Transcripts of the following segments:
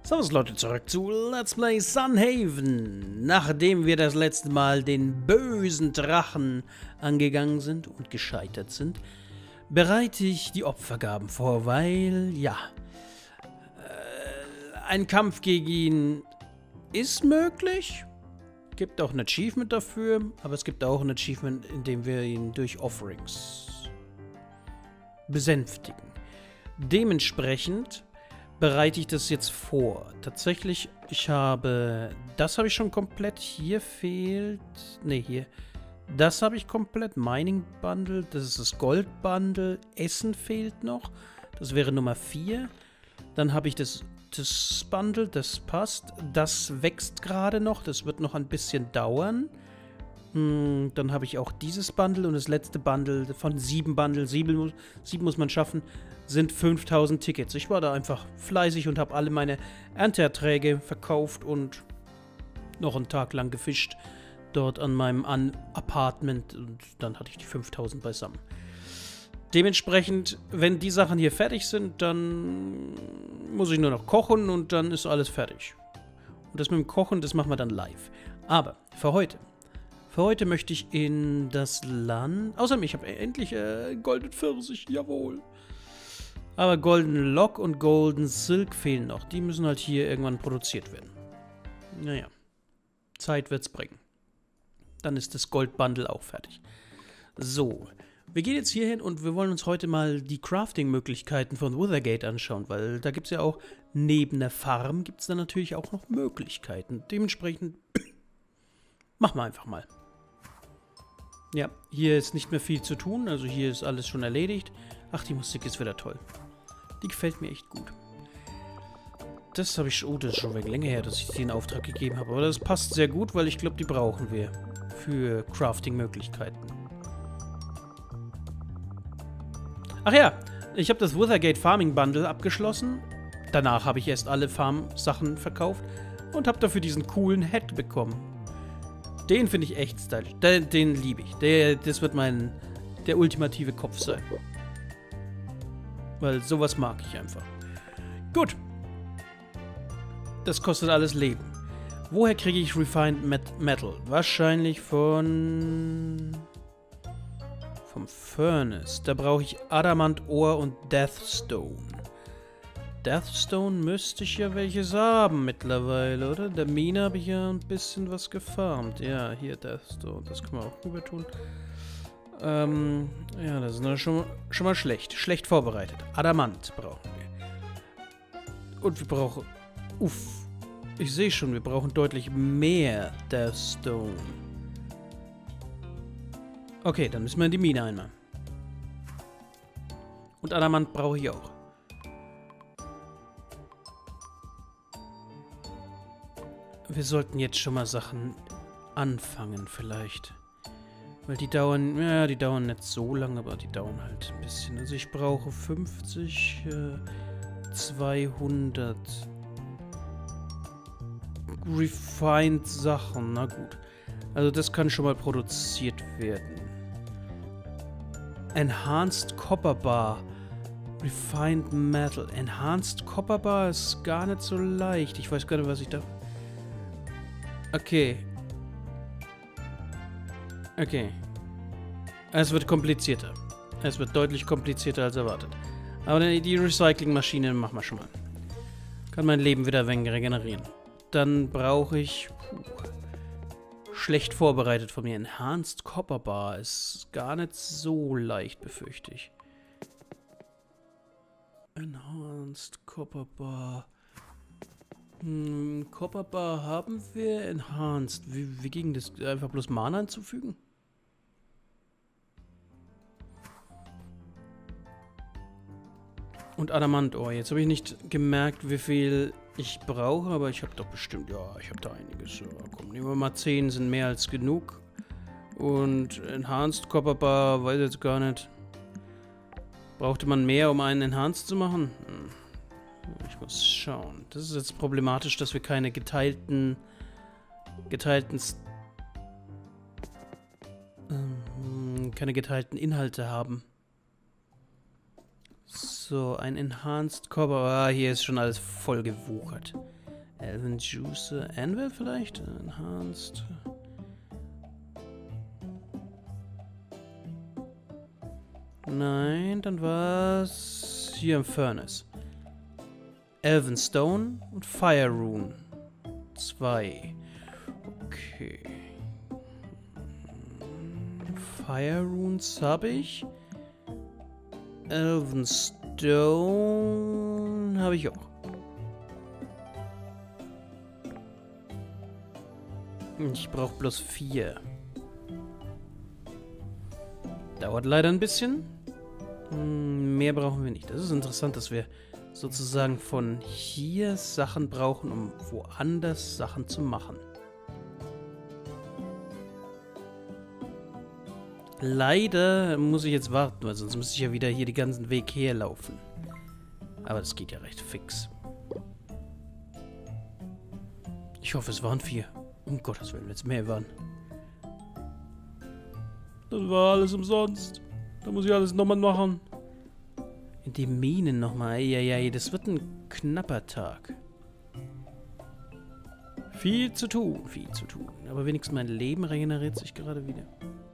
Servus Leute, zurück zu Let's Play Sunhaven. Nachdem wir das letzte Mal den bösen Drachen angegangen sind und gescheitert sind, bereite ich die Opfergaben vor, weil, ja, ein Kampf gegen ihn ist möglich. Gibt auch ein Achievement dafür, aber es gibt auch ein Achievement, in dem wir ihn durch Offerings besänftigen. Dementsprechend bereite ich das jetzt vor. Tatsächlich, das habe ich schon komplett. Hier fehlt, hier. Das habe ich komplett. Mining Bundle, das ist das Gold Bundle. Essen fehlt noch. Das wäre Nummer 4. Dann habe ich das Bundle, das passt. Das wächst gerade noch. Das wird noch ein bisschen dauern. Dann habe ich auch dieses Bundle und das letzte Bundle von 7 Bundle. 7 muss man schaffen. Sind 5000 Tickets. Ich war da einfach fleißig und habe alle meine Ernteerträge verkauft und noch einen Tag lang gefischt dort an meinem Apartment und dann hatte ich die 5000 beisammen. Dementsprechend, wenn die Sachen hier fertig sind, dann muss ich nur noch kochen und dann ist alles fertig. Und das mit dem Kochen, das machen wir dann live. Aber für heute möchte ich in das Land... Außerdem, ich habe endlich Golden Pfirsich, jawohl. Aber Golden Lock und Golden Silk fehlen noch. Die müssen halt hier irgendwann produziert werden. Naja, Zeit wird's bringen. Dann ist das Gold Bundle auch fertig. So, wir gehen jetzt hier hin und wir wollen uns heute mal die Crafting-Möglichkeiten von Withergate anschauen, weil da gibt es ja auch, neben der Farm gibt es da natürlich auch noch Möglichkeiten. Dementsprechend machen wir einfach mal. Ja, hier ist nicht mehr viel zu tun, also hier ist alles schon erledigt. Ach, die Musik ist wieder toll. Die gefällt mir echt gut. Das habe ich... Oh, das ist schon weg länger her, dass ich den Auftrag gegeben habe. Aber das passt sehr gut, weil ich glaube, die brauchen wir für Crafting-Möglichkeiten. Ach ja, ich habe das Withergate Farming Bundle abgeschlossen. Danach habe ich erst alle Farm-Sachen verkauft und habe dafür diesen coolen Hat bekommen. Den finde ich echt stylisch. Den liebe ich. Das wird der ultimative Kopf sein. Weil sowas mag ich einfach. Gut. Das kostet alles Leben. Woher kriege ich Refined Metal? Wahrscheinlich vom Furnace. Da brauche ich Adamant Ore und Deathstone. Deathstone müsste ich ja welches haben mittlerweile, oder? Der Mine habe ich ja ein bisschen was gefarmt. Ja, hier Deathstone. Das können wir auch rüber tun. Ja, das ist schon mal schlecht. Schlecht vorbereitet. Adamant brauchen wir. Und wir brauchen... Uff. Ich sehe schon, wir brauchen deutlich mehr Deathstone. Okay, dann müssen wir in die Mine einmal. Und Adamant brauche ich auch. Wir sollten jetzt schon mal Sachen anfangen vielleicht. Weil die dauern nicht so lange, aber die dauern halt ein bisschen. Also ich brauche 50, 200 Refined Sachen. Na gut. Also das kann schon mal produziert werden. Enhanced Copper Bar. Refined Metal. Enhanced Copper Bar ist gar nicht so leicht. Ich weiß gar nicht, was ich da... Okay. Okay. Es wird komplizierter. Es wird deutlich komplizierter als erwartet. Aber die Recyclingmaschine machen wir schon mal. Kann mein Leben wieder ein wenig regenerieren. Dann brauche ich... schlecht vorbereitet von mir. Enhanced Copper Bar ist gar nicht so leicht, befürchte ich. Enhanced Copper Bar... Copper Bar haben wir. Enhanced. Wie ging das? Einfach bloß Mana hinzufügen? Und Adamant. Oh, jetzt habe ich nicht gemerkt, wie viel ich brauche, aber ich habe doch bestimmt... Ja, ich habe da einiges. Ja, komm, nehmen wir mal 10, sind mehr als genug. Und Enhanced Copper Bar, weiß jetzt gar nicht. Brauchte man mehr, um einen Enhanced zu machen? Ich muss schauen. Das ist jetzt problematisch, dass wir keine geteilten Inhalte haben. So, ein Enhanced Copper. Ah, hier ist schon alles voll gewuchert. Elven Juicer. Anvil vielleicht? Enhanced. Nein, dann war's hier im Furnace. Elven Stone und Fire Rune. 2. Okay. Fire Runes habe ich. Elven Stone habe ich auch. Ich brauche bloß 4. Dauert leider ein bisschen. Mehr brauchen wir nicht. Das ist interessant, dass wir sozusagen von hier Sachen brauchen, um woanders Sachen zu machen. Leider muss ich jetzt warten, weil sonst müsste ich ja wieder hier den ganzen Weg herlaufen. Aber das geht ja recht fix. Ich hoffe, es waren 4. Um Gottes Willen, wenn es mehr waren. Das war alles umsonst. Da muss ich alles nochmal machen. In die Minen nochmal. Eieiei, das wird ein knapper Tag. Viel zu tun, viel zu tun. Aber wenigstens mein Leben regeneriert sich gerade wieder.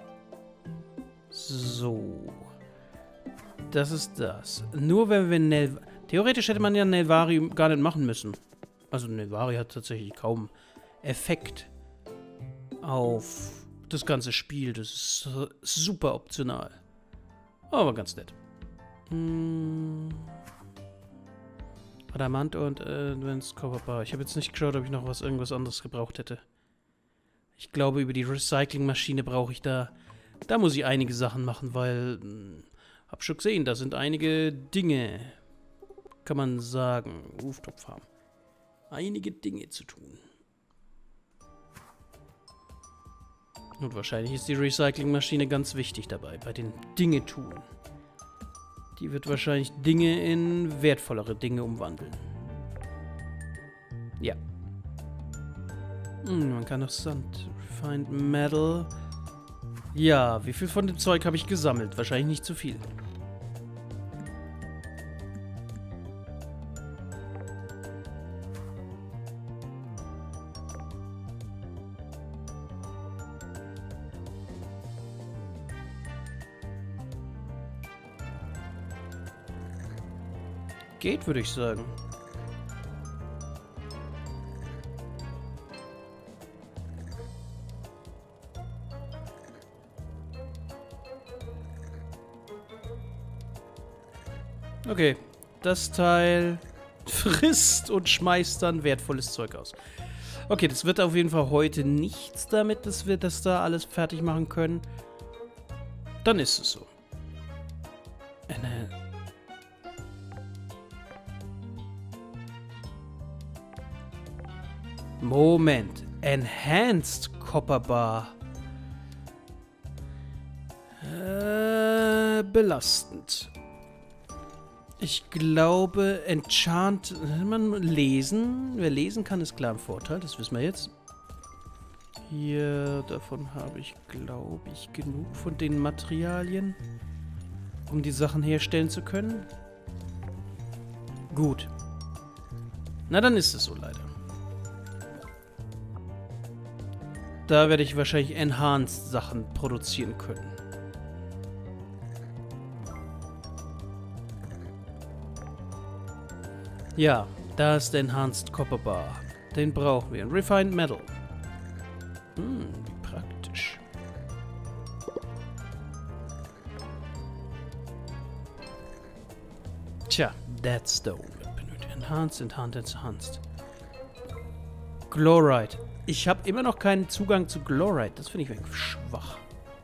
So. Das ist das. Nur wenn wir theoretisch hätte man ja Nelvari gar nicht machen müssen. Also Nelvari hat tatsächlich kaum Effekt auf das ganze Spiel. Das ist super optional. Aber ganz nett. Adamant und Advanced Copper Bar. Ich habe jetzt nicht geschaut, ob ich noch irgendwas anderes gebraucht hätte. Ich glaube, über die Recyclingmaschine brauche ich da muss ich einige Sachen machen, weil hab schon gesehen, da sind einige Dinge, kann man sagen, Rooftop Farm. Einige Dinge zu tun. Und wahrscheinlich ist die Recyclingmaschine ganz wichtig dabei, bei den Dinge tun. Die wird wahrscheinlich Dinge in wertvollere Dinge umwandeln. Ja. Man kann noch Sand, Refined Metal. Ja, wie viel von dem Zeug habe ich gesammelt? Wahrscheinlich nicht zu viel. Geht, würde ich sagen. Okay, das Teil frisst und schmeißt dann wertvolles Zeug aus. Okay, das wird auf jeden Fall heute nichts damit, dass wir das da alles fertig machen können. Dann ist es so. Moment. Enhanced Copper Bar. Belastend. Ich glaube, Enchant... Man lesen. Wer lesen kann, ist klar ein Vorteil. Das wissen wir jetzt. Hier, davon habe ich, glaube ich, genug von den Materialien, um die Sachen herstellen zu können. Gut. Na, dann ist es so leider. Da werde ich wahrscheinlich Enhanced Sachen produzieren können. Ja, da ist der Enhanced Copper Bar. Den brauchen wir. Refined Metal. Wie praktisch. Tja, Dead Stone wird benötigt. Enhanced. Glorite. Ich habe immer noch keinen Zugang zu Glorite. Das finde ich irgendwie schwach.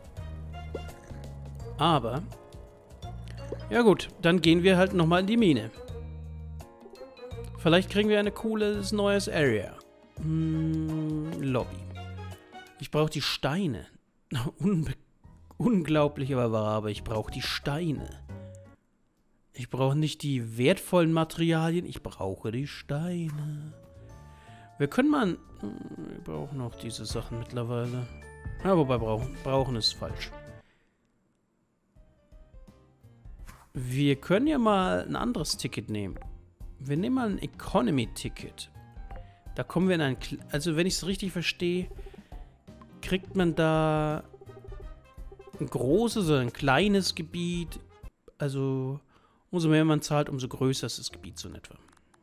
Aber, ja gut, dann gehen wir halt nochmal in die Mine. Vielleicht kriegen wir eine cooles neues Area. Lobby. Ich brauche die Steine. Unglaublich aber wahr, aber ich brauche die Steine. Ich brauche nicht die wertvollen Materialien, ich brauche die Steine. Wir können mal... Wir brauchen auch diese Sachen mittlerweile. Ja, wobei brauchen ist falsch. Wir können ja mal ein anderes Ticket nehmen. Wir nehmen mal ein Economy-Ticket. Da kommen wir in ein... Also, wenn ich es richtig verstehe, kriegt man da ein großes oder ein kleines Gebiet. Also, umso mehr man zahlt, umso größer ist das Gebiet so in etwa.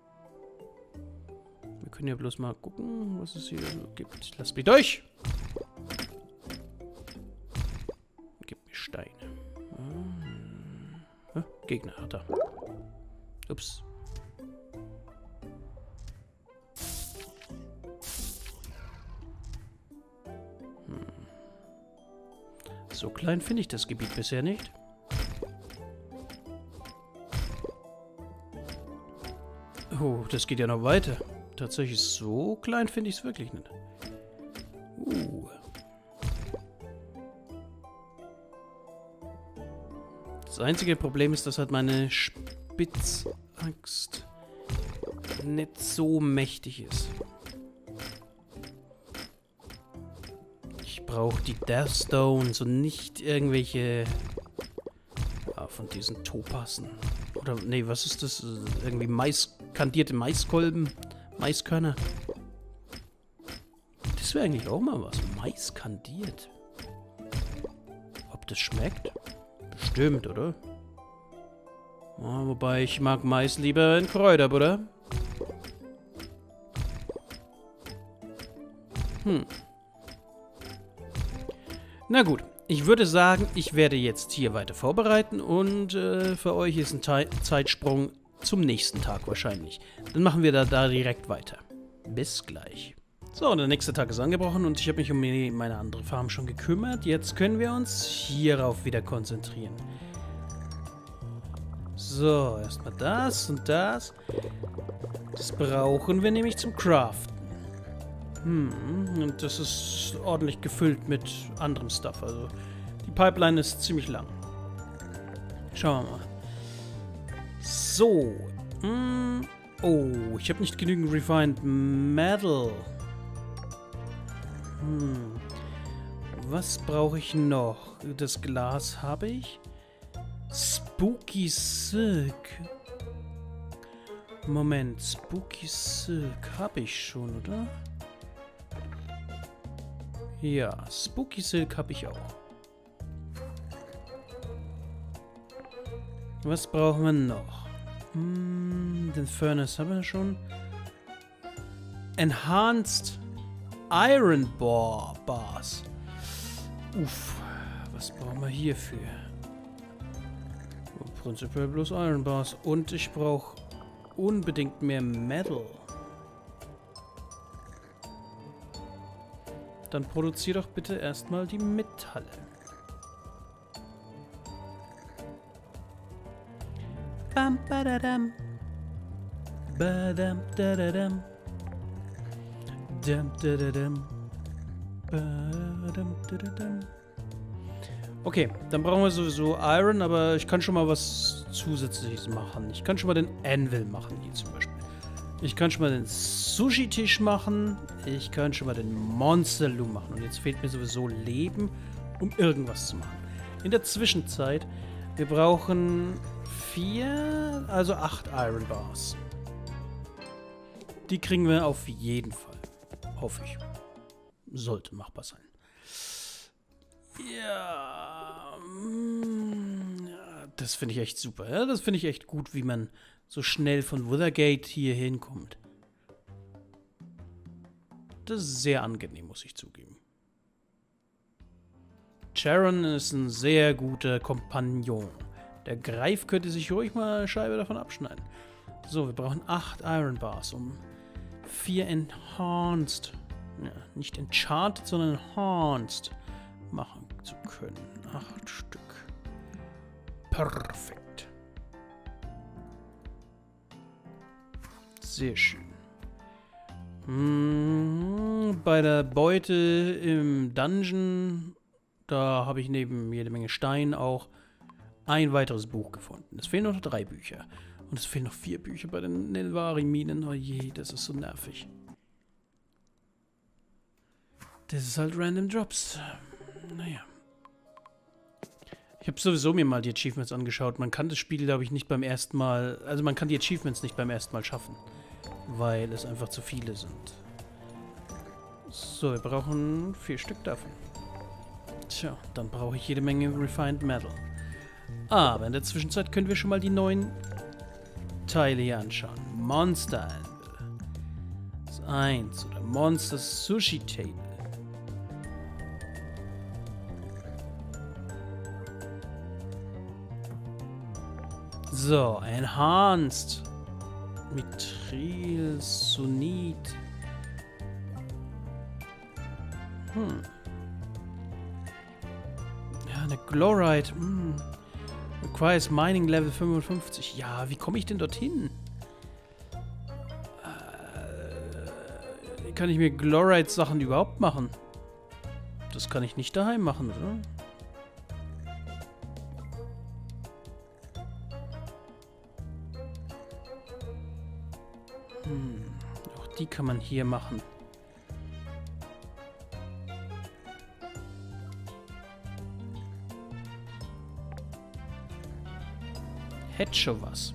Wir können ja bloß mal gucken, was es hier so gibt. Lass mich durch! Gib mir Steine. Gegner hat er. Ups. So klein finde ich das Gebiet bisher nicht. Oh, das geht ja noch weiter. Tatsächlich so klein finde ich es wirklich nicht. Das einzige Problem ist, dass halt meine Spitzaxt nicht so mächtig ist. Ich brauche die Death Stones und nicht irgendwelche von diesen Topassen. Oder, nee, was ist das? Irgendwie kandierte Maiskolben? Maiskörner? Das wäre eigentlich auch mal was. Mais kandiert. Ob das schmeckt? Bestimmt, oder? Ja, wobei, ich mag Mais lieber in Kräuterbutter. Na gut, ich würde sagen, ich werde jetzt hier weiter vorbereiten und für euch ist ein Zeitsprung zum nächsten Tag wahrscheinlich. Dann machen wir da direkt weiter. Bis gleich. So, der nächste Tag ist angebrochen und ich habe mich um meine andere Farm schon gekümmert. Jetzt können wir uns hierauf wieder konzentrieren. So, erstmal das und das. Das brauchen wir nämlich zum Craften. Und das ist ordentlich gefüllt mit anderem Stuff. Also, die Pipeline ist ziemlich lang. Schauen wir mal. So. Oh, ich habe nicht genügend Refined Metal. Was brauche ich noch? Das Glas habe ich. Spooky Silk. Moment, Spooky Silk habe ich schon, oder? Ja, Spooky Silk habe ich auch. Was brauchen wir noch? Den Furnace haben wir schon. Enhanced Iron Bars. Uff, was brauchen wir hierfür? Prinzipiell bloß Iron Bars. Und ich brauche unbedingt mehr Metal. Dann produziere doch bitte erstmal die Metalle. Bam, badadam. Badam, dadadam. Dam, dadadam. Badam, dadadam. Okay, dann brauchen wir sowieso Iron, aber ich kann schon mal was Zusätzliches machen. Ich kann schon mal den Anvil machen, hier zum Beispiel. Ich kann schon mal den Sushi-Tisch machen. Ich kann schon mal den Monster Loom machen. Und jetzt fehlt mir sowieso Leben, um irgendwas zu machen. In der Zwischenzeit, wir brauchen 4, also 8 Iron Bars. Die kriegen wir auf jeden Fall. Hoffe ich. Sollte machbar sein. Ja, das finde ich echt super. Ja, das finde ich echt gut, wie man so schnell von Withergate hier hinkommt. Das ist sehr angenehm, muss ich zugeben. Charon ist ein sehr guter Kompagnon. Der Greif könnte sich ruhig mal eine Scheibe davon abschneiden. So, wir brauchen 8 Iron Bars, um 4 Enhanced, ja, nicht Enchanted, sondern Enhanced machen zu können. 8 Stück. Perfekt. Sehr schön. Bei der Beute im Dungeon, da habe ich neben jede Menge Stein auch ein weiteres Buch gefunden. Es fehlen noch 3 Bücher. Und es fehlen noch 4 Bücher bei den Nelvari-Minen. Oh je, das ist so nervig. Das ist halt Random Drops. Naja. Ich habe sowieso mir mal die Achievements angeschaut. Man kann das Spiel, glaube ich, nicht beim ersten Mal... Also man kann die Achievements nicht beim ersten Mal schaffen. Weil es einfach zu viele sind. So, wir brauchen 4 Stück davon. Tja, dann brauche ich jede Menge Refined Metal. Aber in der Zwischenzeit können wir schon mal die neuen Teile hier anschauen. Monster Anvil. Das 1 oder Monster Sushi Table. So, Enhanced. Mithril, Sunit. Ja, eine Glorite. Requires Mining Level 55. Ja, wie komme ich denn dorthin? Wie kann ich mir Glorite-Sachen überhaupt machen? Das kann ich nicht daheim machen, oder? Auch die kann man hier machen. Hätte schon was.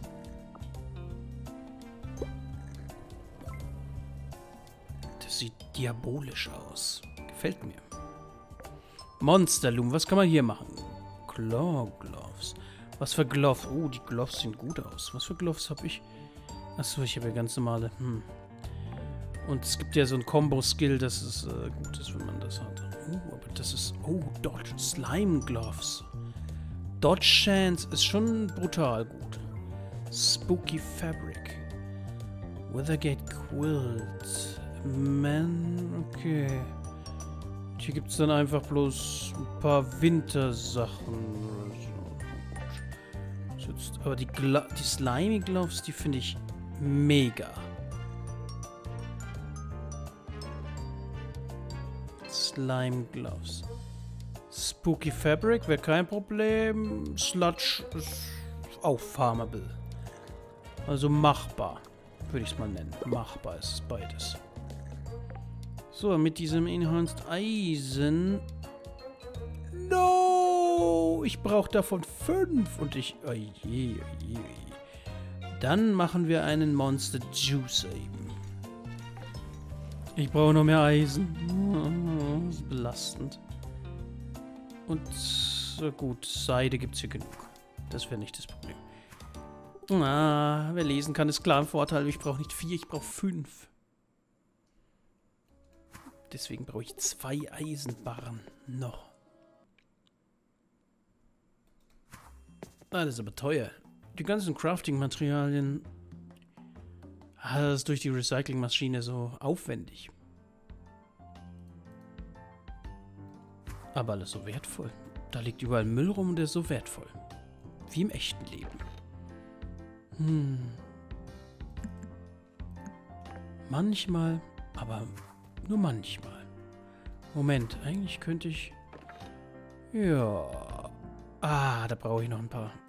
Das sieht diabolisch aus. Gefällt mir. Monsterloom, was kann man hier machen? Claw Gloves. Was für Gloves? Oh, die Gloves sehen gut aus. Was für Gloves habe ich? Achso, ich habe ja ganz normale. Und es gibt ja so ein Combo-Skill, dass es gut ist, wenn man das hat. Oh, aber das ist... Oh, Dodge Slime Gloves. Dodge Chance ist schon brutal gut. Spooky Fabric. Withergate Quilt. Man, okay. Hier gibt es dann einfach bloß ein paar Wintersachen oder so. Jetzt, aber die Slimy Gloves, die finde ich mega. Slime Gloves. Spooky Fabric wäre kein Problem. Sludge ist auch farmable. Also machbar, würde ich es mal nennen. Machbar ist es beides. So, mit diesem Enhanced Eisen. No! Ich brauche davon 5 und ich... Oje, oje, oje. Dann machen wir einen Monster Juice eben. Ich brauche noch mehr Eisen. Das ist belastend. Und gut, Seide gibt es hier genug. Das wäre nicht das Problem. Wer lesen kann, ist klar ein Vorteil. Ich brauche nicht 4, ich brauche 5. Deswegen brauche ich 2 Eisenbarren noch. Das ist aber teuer. Die ganzen Crafting-Materialien. Das ist durch die Recycling-Maschine so aufwendig. Aber alles so wertvoll. Da liegt überall Müll rum und der ist so wertvoll. Wie im echten Leben. Manchmal, aber nur manchmal. Moment, eigentlich könnte ich... Ja... da brauche ich noch ein paar.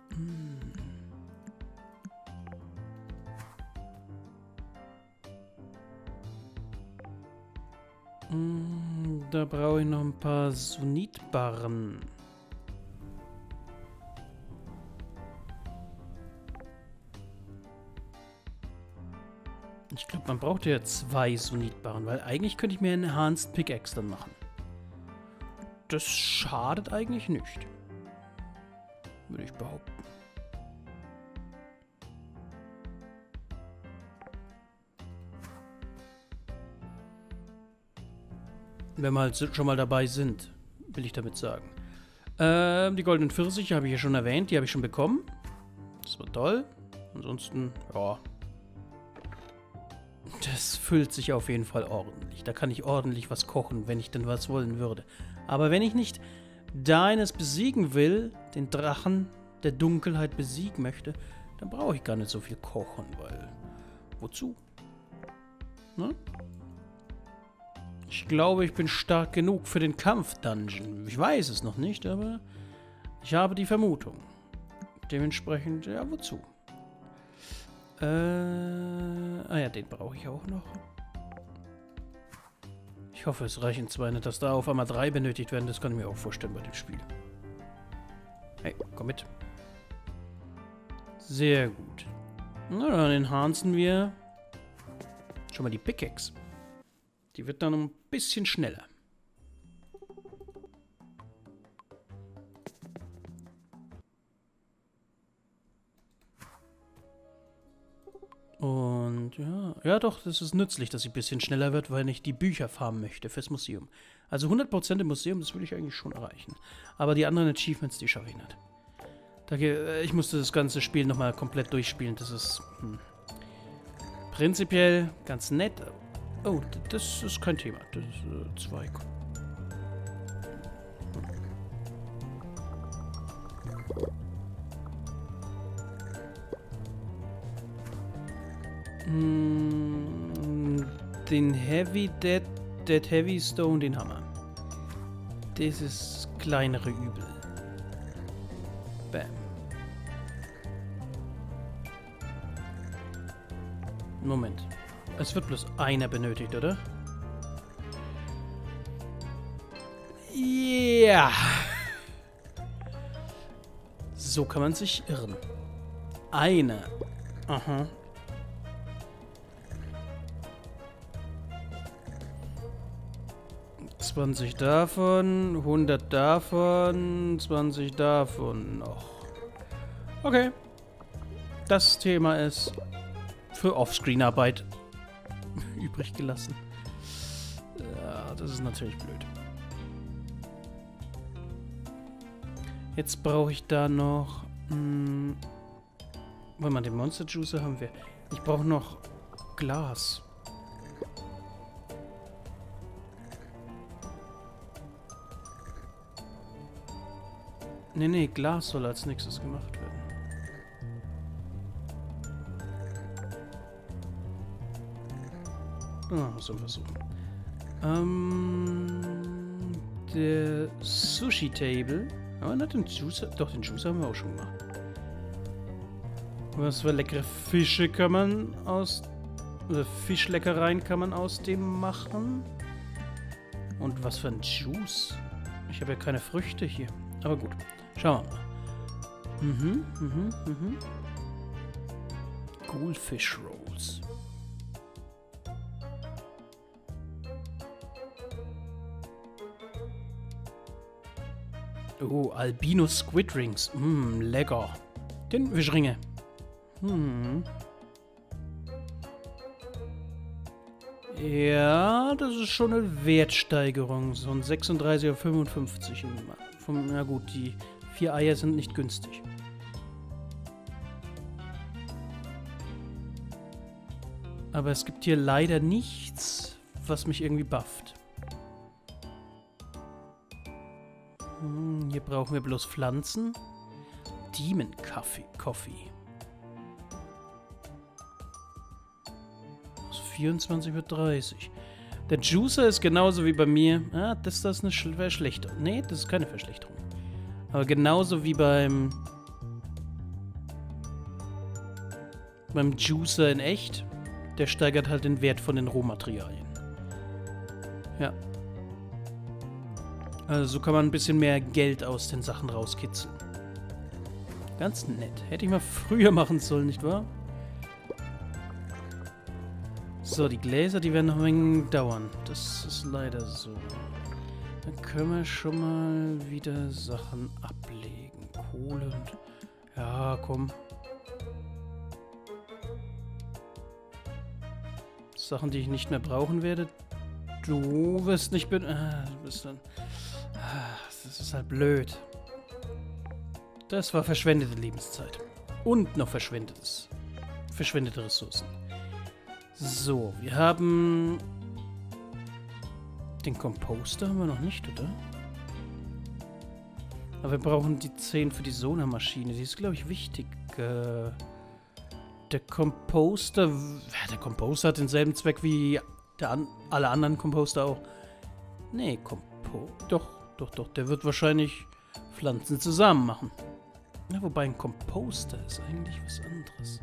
Da brauche ich noch ein paar Sunitbarren. Ich glaube, man braucht ja 2 Sunitbarren, weil eigentlich könnte ich mir einen Enhanced Pickaxe dann machen. Das schadet eigentlich nicht. Würde ich behaupten. Wenn wir halt schon mal dabei sind, will ich damit sagen. Die goldenen Pfirsiche habe ich ja schon erwähnt, die habe ich schon bekommen. Das war toll. Ansonsten, ja. Das füllt sich auf jeden Fall ordentlich. Da kann ich ordentlich was kochen, wenn ich denn was wollen würde. Aber wenn ich nicht deines besiegen will, den Drachen der Dunkelheit besiegen möchte, dann brauche ich gar nicht so viel kochen, weil... Wozu? Ne? Ich glaube, ich bin stark genug für den Kampf-Dungeon. Ich weiß es noch nicht, aber ich habe die Vermutung. Dementsprechend, ja, wozu? Ja, den brauche ich auch noch. Ich hoffe, es reichen 2 nicht, dass da auf einmal 3 benötigt werden. Das kann ich mir auch vorstellen bei dem Spiel. Hey, komm mit. Sehr gut. Na, dann enhancen wir schon mal die Pickaxe. Die wird dann ein bisschen schneller. Und ja doch, das ist nützlich, dass sie ein bisschen schneller wird, weil ich die Bücher farmen möchte fürs Museum. Also 100% im Museum, das will ich eigentlich schon erreichen. Aber die anderen Achievements, die schaffe ich nicht. Ich musste das ganze Spiel nochmal komplett durchspielen. Das ist prinzipiell ganz nett. Oh, das ist kein Thema. Das ist Zweig. Den Dead Heavy Stone, den Hammer. Das ist kleinere Übel. Bam. Moment. Es wird bloß einer benötigt, oder? Ja. So kann man sich irren. Einer. Aha. $20 davon, 100 davon, 20 davon noch. Okay. Das Thema ist für Offscreen-Arbeit übrig gelassen. Ja, das ist natürlich blöd. Jetzt brauche ich da noch... Wollen wir den Monster Juicer haben wir. Ich brauche noch Glas. Nee, Glas soll als nächstes gemacht werden. Muss man versuchen. Der Sushi Table. Aber nicht den Juicer. Doch, den Juicer haben wir auch schon gemacht. Was für leckere Fische kann man aus... Oder Fischleckereien kann man aus dem machen. Und was für ein Juice. Ich habe ja keine Früchte hier. Aber gut. Schauen wir mal. Goldfish Rolls. Oh, Albino Squid Rings. Lecker. Den Fischringe. Ja, das ist schon eine Wertsteigerung. So ein 36 auf 55. Na gut, die 4 Eier sind nicht günstig. Aber es gibt hier leider nichts, was mich irgendwie bufft. Hier brauchen wir bloß Pflanzen. Demon Coffee. Aus 24 wird 30. Der Juicer ist genauso wie bei mir. Ah, das ist eine Verschlechterung. Nee, das ist keine Verschlechterung. Aber genauso wie beim Juicer in echt. Der steigert halt den Wert von den Rohmaterialien. Ja. Also so kann man ein bisschen mehr Geld aus den Sachen rauskitzeln. Ganz nett. Hätte ich mal früher machen sollen, nicht wahr? So, die Gläser, die werden noch ein wenig dauern. Das ist leider so. Dann können wir schon mal wieder Sachen ablegen. Kohle und... Ja, komm. Sachen, die ich nicht mehr brauchen werde. Du wirst nicht... du bist dann... Das ist halt blöd. Das war verschwendete Lebenszeit. Und noch verschwendete Ressourcen. So, wir haben... Den Composter haben wir noch nicht, oder? Aber wir brauchen die 10 für die Sonarmaschine. Die ist, glaube ich, wichtig. Der Composter... Der Composter hat denselben Zweck wie alle anderen Composter auch. Nee, Doch. Der wird wahrscheinlich Pflanzen zusammen machen. Ja, wobei ein Composter ist eigentlich was anderes.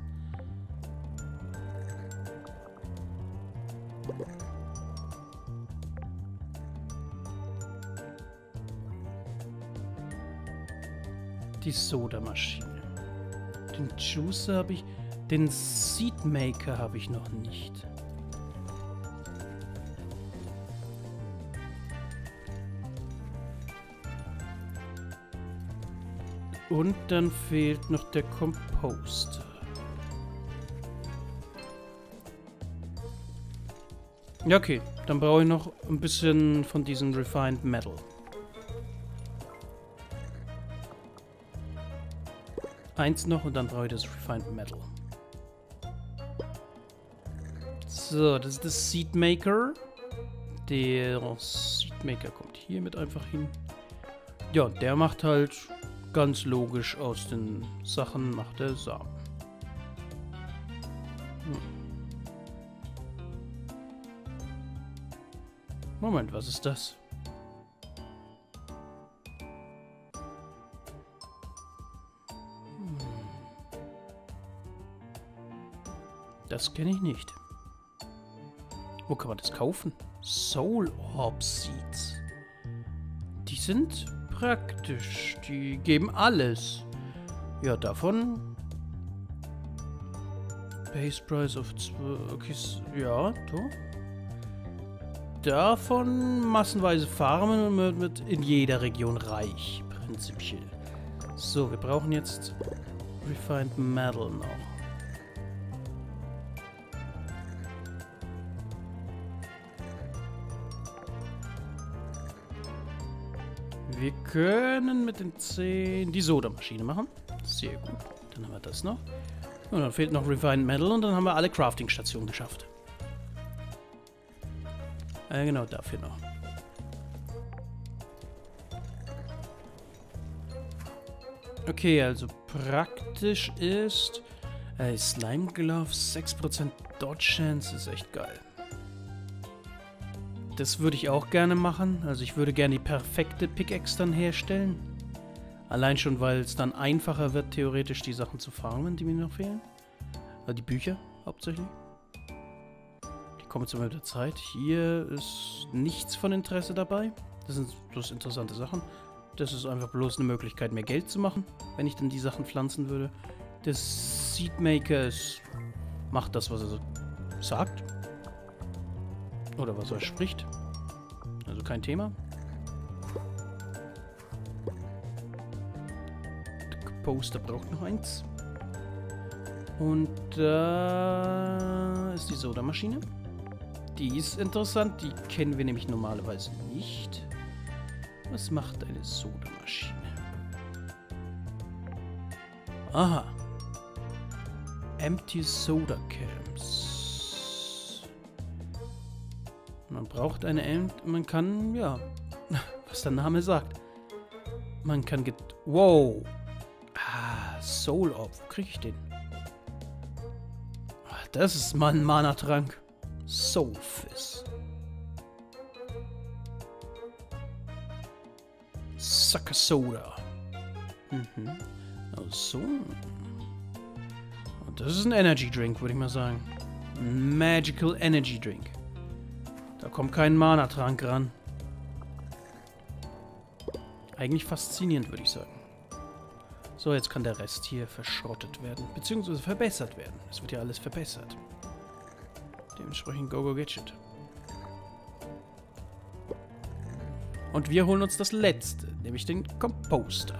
die Sodamaschine. Den Juicer habe ich... Den Seedmaker habe ich noch nicht. Und dann fehlt noch der Composter. Ja, okay. Dann brauche ich noch ein bisschen von diesem Refined Metal. Eins noch und dann brauche ich das Refined Metal. So, das ist das Seedmaker. Der Seedmaker kommt hier mit einfach hin. Ja, der macht halt ganz logisch aus den Sachen, macht er Samen. Moment, was ist das? Das kenne ich nicht. Wo kann man das kaufen? Soul Orb Seeds. Die sind praktisch. Die geben alles. Ja, davon. Base Price of 2. Okay, ja, doch. Davon massenweise farmen und wird mit in jeder Region reich. Prinzipiell. So, wir brauchen jetzt Refined Metal noch. Wir können mit den 10 die Sodamaschine machen. Sehr gut. Dann haben wir das noch. Und dann fehlt noch Refined Metal und dann haben wir alle Crafting-Stationen geschafft. Genau, dafür noch. Okay, also praktisch ist Slime Gloves, 6% Dodge Chance, ist echt geil. Das würde ich auch gerne machen. Also ich würde gerne die perfekte Pickaxe dann herstellen. Allein schon, weil es dann einfacher wird, theoretisch die Sachen zu farmen, die mir noch fehlen. Also die Bücher hauptsächlich. Die kommen jetzt immer mit der Zeit. Hier ist nichts von Interesse dabei. Das sind bloß interessante Sachen. Das ist einfach bloß eine Möglichkeit, mehr Geld zu machen, wenn ich dann die Sachen pflanzen würde. Das Seedmaker macht das, was er sagt. Oder was er spricht. Also kein Thema. Der Composter braucht noch eins. Und da ist die Sodamaschine. Die ist interessant. Die kennen wir nämlich normalerweise nicht. Was macht eine Sodamaschine? Aha. Empty Soda Camps. Man braucht eine man kann, ja, was der Name sagt. Man kann wow. Ah, Soul Orb. Wo kriege ich den? Ach, das ist mal ein Mana-Trank. Soulfizz. Sucker Soda. Mhm. Ach so. Und das ist ein Energy Drink, würde ich mal sagen. Ein Magical Energy Drink. Da kommt kein Mana-Trank ran. Eigentlich faszinierend, würde ich sagen. So, jetzt kann der Rest hier verschrottet werden. Beziehungsweise verbessert werden. Es wird ja alles verbessert. Dementsprechend go Gadget. Und wir holen uns das letzte, nämlich den Composter.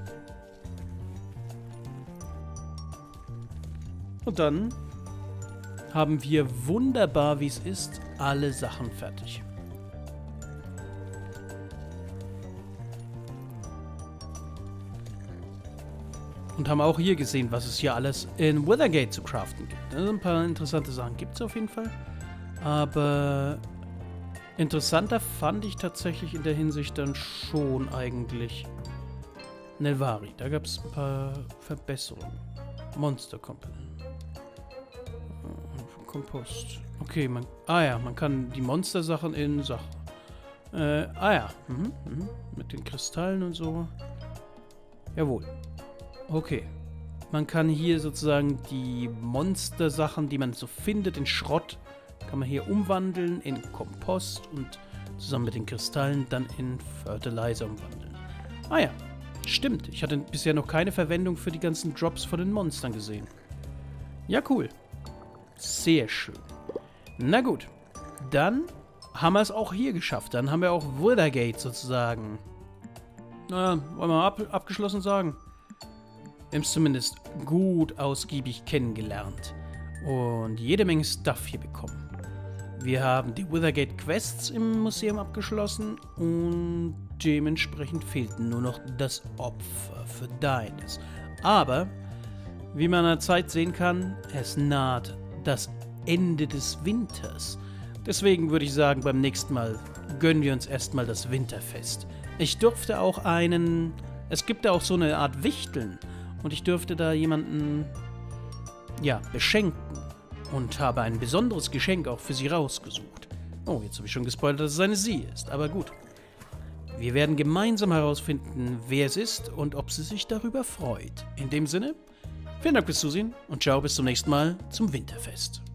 Und dann haben wir wunderbar, wie es ist, alle Sachen fertig. Und haben auch hier gesehen, was es hier alles in Withergate zu craften gibt. Also ein paar interessante Sachen gibt es auf jeden Fall. Aber interessanter fand ich tatsächlich in der Hinsicht dann schon eigentlich Nelvari. Da gab es ein paar Verbesserungen. Monster Company. Kompost. Okay, man kann die Monster-Sachen in Sachen. Mit den Kristallen und so. Jawohl. Okay. Man kann hier sozusagen die Monster-Sachen, die man so findet, in Schrott, kann man hier umwandeln in Kompost und zusammen mit den Kristallen dann in Fertilizer umwandeln. Ah ja. Stimmt, ich hatte bisher noch keine Verwendung für die ganzen Drops von den Monstern gesehen. Ja, cool. Sehr schön. Na gut, dann haben wir es auch hier geschafft. Dann haben wir auch Withergate sozusagen. Wollen wir mal abgeschlossen sagen? Wir haben es zumindest gut ausgiebig kennengelernt. Und jede Menge Stuff hier bekommen. Wir haben die Withergate Quests im Museum abgeschlossen und dementsprechend fehlt nur noch das Opfer für Deines. Aber, wie man an der Zeit sehen kann, es naht das Ende des Winters. Deswegen würde ich sagen, beim nächsten Mal gönnen wir uns erstmal das Winterfest. Ich durfte auch es gibt da auch so eine Art Wichteln und ich dürfte da jemanden, ja, beschenken. Und habe ein besonderes Geschenk auch für sie rausgesucht. Oh, jetzt habe ich schon gespoilert, dass es eine sie ist. Aber gut. Wir werden gemeinsam herausfinden, wer es ist und ob sie sich darüber freut. In dem Sinne, vielen Dank fürs Zusehen und ciao, bis zum nächsten Mal zum Winterfest.